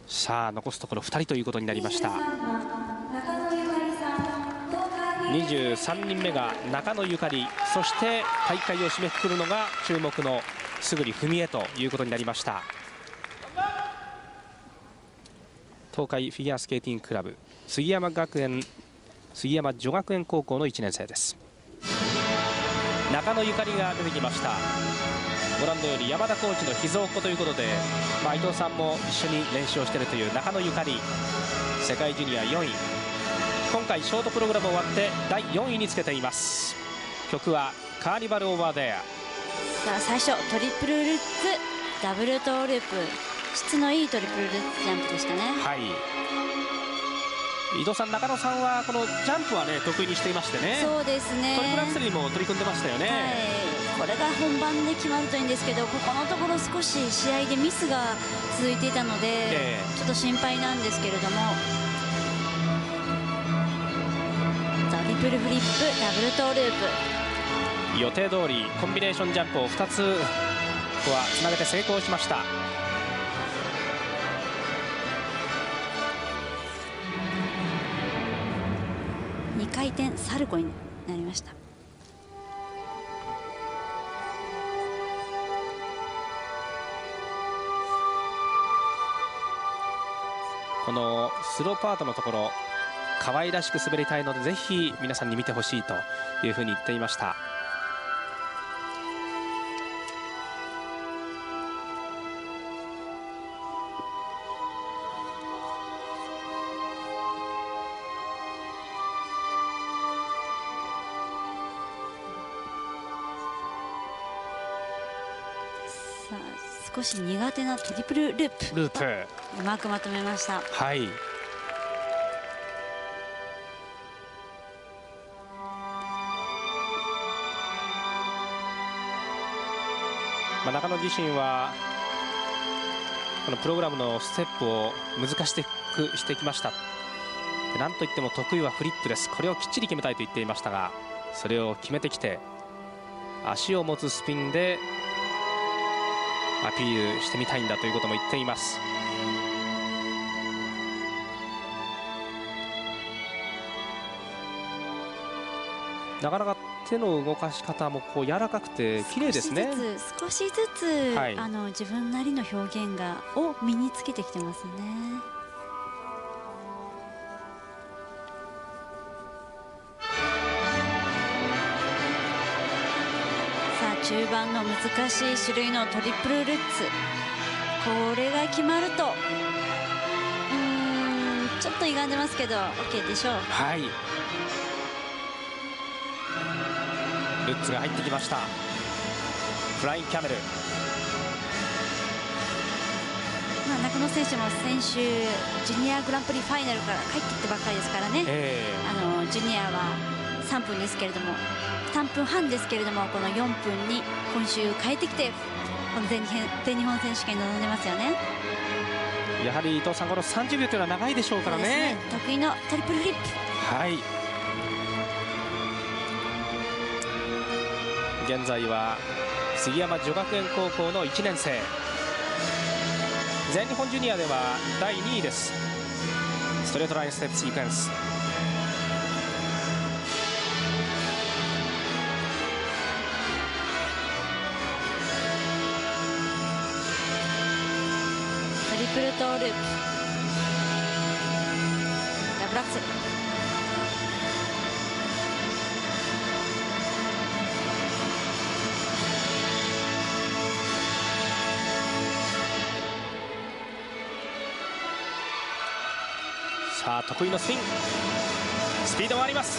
さあ残すところ2人ということになりました。23人目が中野ゆかり、そして大会を締めくくるのが注目の菅栗文江ということになりました。東海フィギュアスケーティングクラブ杉山女学園高校の1年生です。中野ゆかりが出てきました。ご覧のように山田コーチの秘蔵っ子ということで、伊藤さんも一緒に練習をしているという中野ゆかり、世界ジュニア4位、今回ショートプログラム終わって第4位につけています。曲はカーニバルオーバーデア。 さあ最初トリプルルッツダブルトーループ、質のいいトリプルルッツジャンプでしたね。 はい、伊藤さん、中野さんはこのジャンプはね得意にしていましてね。 そうですね、 トリプルアクセルにも取り組んでましたよね。 はい、これが本番で決まるといいんですけど、ここのところ少し試合でミスが続いていたので、ちょっと心配なんですけれども、トリプルフリップダブルトーループ、 予定通りコンビネーションジャンプを2つここはつなげて成功しました。 2回転サルコーになりました。 このスローパートのところ可愛らしく滑りたいのでぜひ皆さんに見てほしいというふうに言っていました。 さあ少し苦手なトリプルループうまくまとめました。 はい、中野自身はこのプログラムのステップを難しくしてきました。なんといっても得意はフリップです。これをきっちり決めたいと言っていましたが、それを決めてきて足を持つスピンでアピールしてみたいんだということも言っています。なかなか手の動かし方もこう柔らかくて綺麗ですね。 少しずつ、はい、自分なりの表現を身につけてきてますね。さあ中盤の難しい種類のトリプルルッツ、これが決まるとちょっと歪んでますけど OK でしょう。 はい、ルッツが入ってきました。フラインキャメル、 中野選手も先週ジュニアグランプリファイナルから帰ってきてばっかりですからね、ジュニアは3分ですけれども3分半ですけれども、この4分に今週変えてきてこの全日本選手権に臨んでますよね。 やはり伊藤さん、この30秒というのは長いでしょうから ね。 得意のトリプルフリップ、 はい、現在は杉山女学園高校の1年生、全日本ジュニアでは第2位です。ストレートラインステップシークエンス、 トリプルトーループダブルアクセル、 さあ得意のスピン、スピードがあります。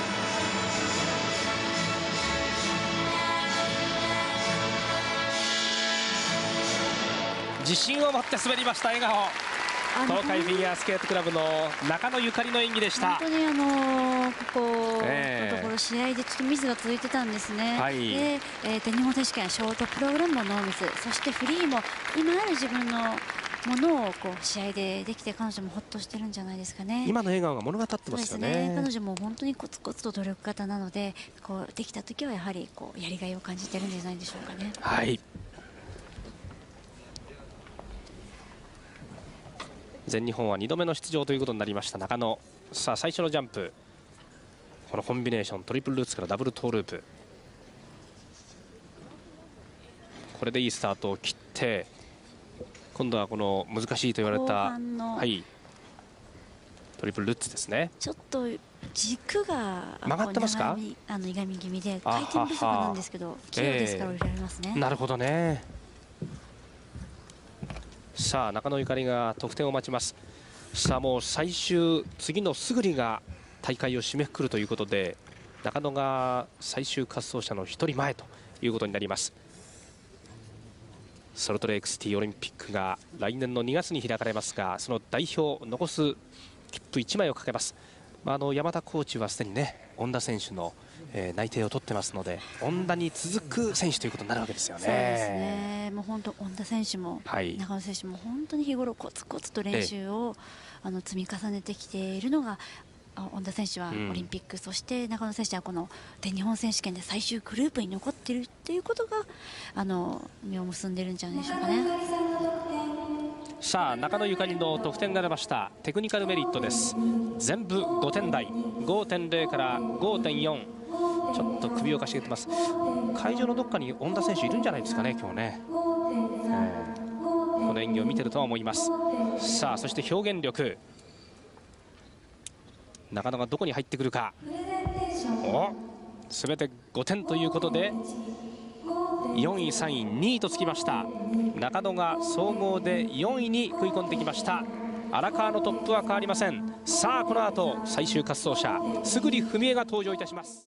自信を持って滑りました。笑顔、東海フィギュアスケートクラブの中野ゆかりの演技でした。 本当にこのところ試合でちょっとミスが続いてたんですね。 はい、 で、全日本選手権ショートプログラムもノーミス、そしてフリーも今ある自分のものを試合でできて彼女もほっとしてるんじゃないですかね。 今の笑顔が物語ってますよね。 彼女も本当にコツコツと努力家なので、できた時はやはりやりがいを感じてるんじゃないでしょうかね。 はい、 全日本は2度目の出場ということになりました中野。さあ最初のジャンプ、このコンビネーショントリプルルッツからダブルトーループ、これでいいスタートを切って、今度はこの難しいと言われた、はい、トリプルルッツですね。 ちょっと軸が曲がってますか？ いがみ気味で回転不足なんですけど、器用ですから降りられますね。 なるほどね。さあ中野ゆかりが得点を待ちます。さあもう最終、次のすぐりが大会を締めくくるということで、中野が最終滑走者の1人前ということになります。ソルトレークシティオリンピックが来年の2月に開かれますが、その代表残す切符1枚をかけます。山田コーチはすでにね、恩田選手の内定を取ってますので、恩田に続く選手ということになるわけですよね。 そうですね。もう本当恩田選手も、はい、中野選手も本当に日頃コツコツと練習を積み重ねてきているのが、恩田選手はオリンピック、そして中野選手はこの全日本選手権で最終グループに残っているということが実を結んでいるんじゃないでしょうかね。 さあ中野ゆかりの得点が出ました。テクニカルメリットです。全部5点台、 5.0 から 5.4。 ちょっと首をかしげてます。会場のどっかに恩田選手いるんじゃないですかね今日ね、この演技を見てるとは思います。さあそして表現力、中野がどこに入ってくるか。すべて5点ということで4位、3位、2位とつきました。中野が総合で4位に食い込んできました。荒川のトップは変わりません。さあこの後最終滑走者、すぐり文江が登場いたします。